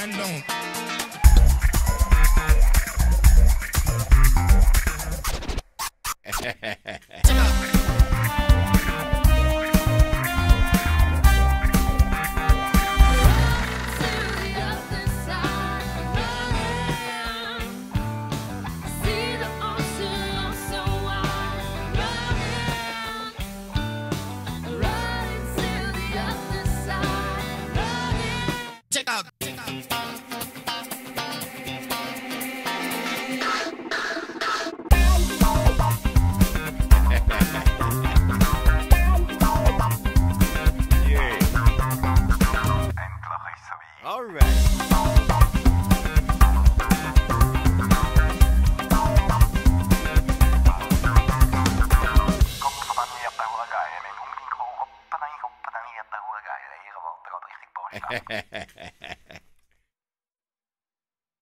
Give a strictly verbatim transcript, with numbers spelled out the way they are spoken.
mine don't. Check out. All right. Kom van die hebt daar en ik kom niet gewoon op, dan hier op, dan hier hebt daar en hier gewoon, dat gaat richtig boos.